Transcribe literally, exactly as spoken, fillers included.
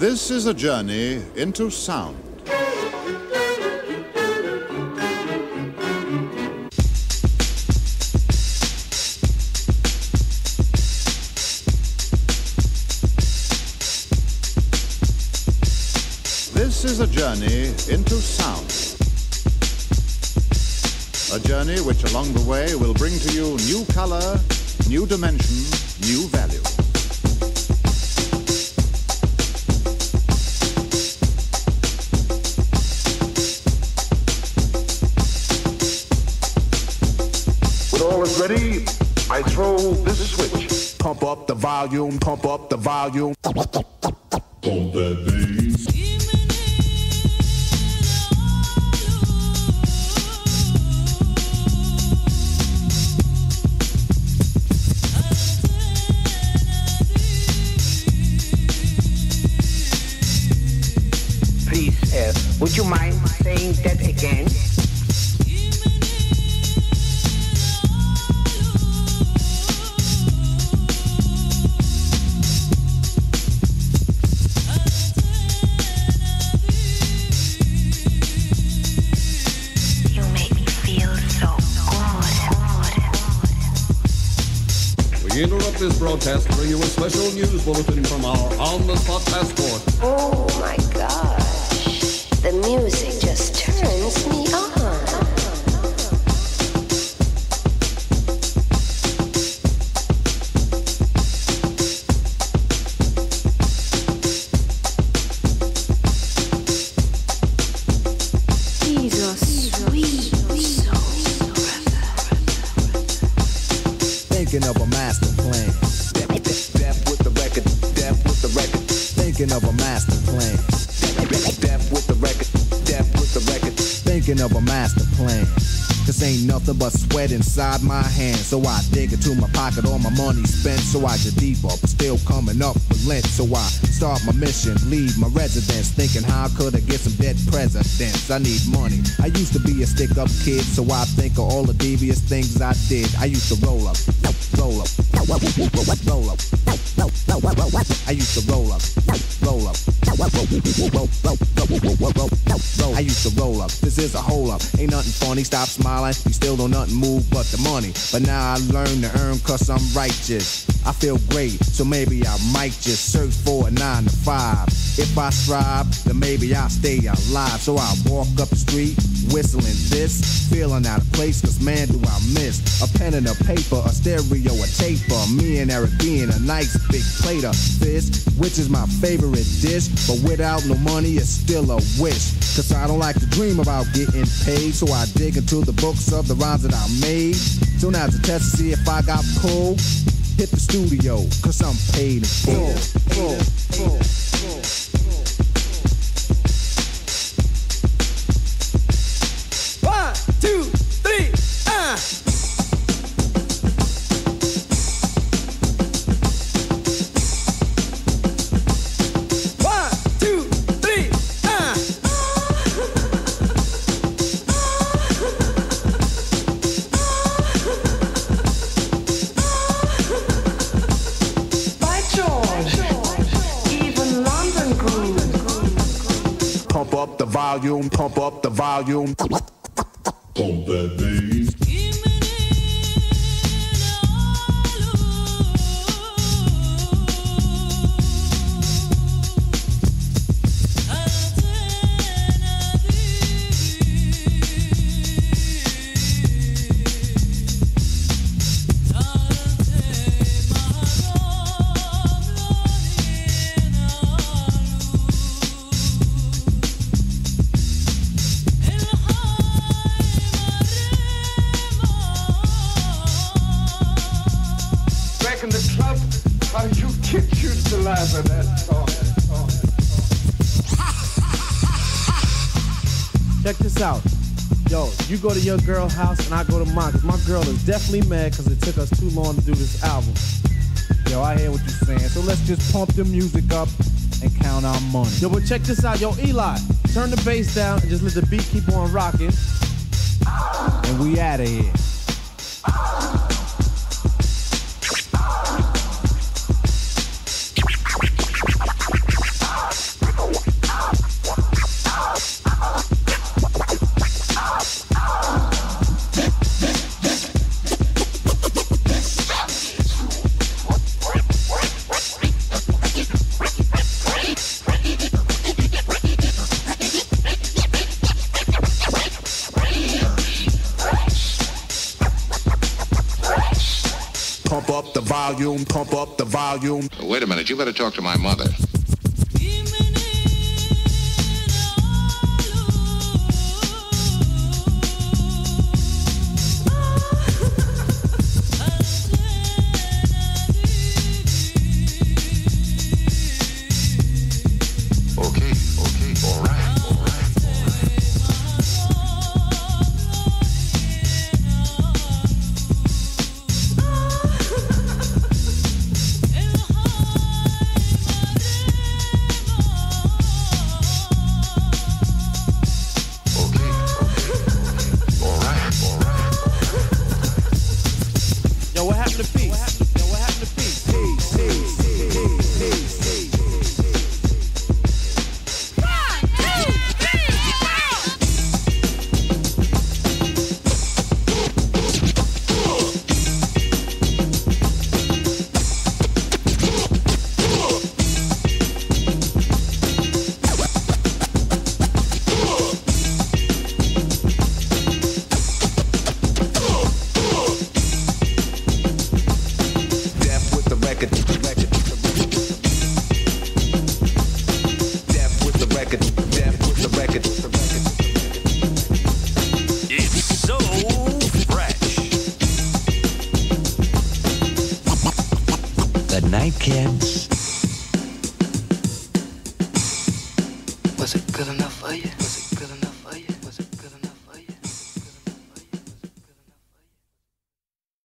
This is a journey into sound. This is a journey into sound. A journey which along the way will bring to you new color, new dimension, new value. When all is ready, I throw this switch. Pump up the volume, pump up the volume. Pump that bass. Would you mind saying that again? You make me feel so good. We interrupt this broadcast to bring you a special news bulletin from our on-the-spot passport. Oh my God. The music just turns me on. He's a sweet soul. Thinking of a master plan. Death with the record. Death with the record. Thinking of a master plan. Death with the record, death with the record. Thinking of a master plan. Cause ain't nothing but sweat inside my hands. So I dig into my pocket, all my money spent. So I get deeper, but still coming up with lint. So I start my mission, leave my residence. Thinking how could I get some dead presidents? I need money. I used to be a stick-up kid, so I think of all the devious things I did. I used to roll up, roll up, roll up, roll up. I used to roll up, roll up. I used to roll up. This is a hole up. Ain't nothing funny. Stop smiling. You still don't nothing move but the money. But now I learn to earn cause I'm righteous. I feel great, so maybe I might just search for a nine to five. If I strive, then maybe I'll stay alive. So I walk up the street, whistling this, feeling out of place, cause man do I miss a pen and a paper, a stereo, a taper. Me and Eric being a nice big plate of fish, which is my favorite dish. But without no money, it's still a wish. Cause I don't like to dream about getting paid, so I dig into the books of the rhymes that I made. So now to test to see if I got pulled, hit the studio, cause I'm paid in full. full, full, full. One, two, three, ah! One, two, three, ah! By George, even London grew. Pump up the volume, pump up the volume. Pump that bass. Back in the club, how you kids used to laugh at that song. Check this out. Yo, you go to your girl's house and I go to mine. Cause my girl is definitely mad cause it took us too long to do this album. Yo, I hear what you're saying. So let's just pump the music up and count our money. Yo, but check this out. Yo, Eli, turn the bass down and just let the beat keep on rocking. And we out of here. up the volume, pump up the volume. Wait a minute, you better talk to my mother. Kids. Was it good enough for you? Was it good enough for you?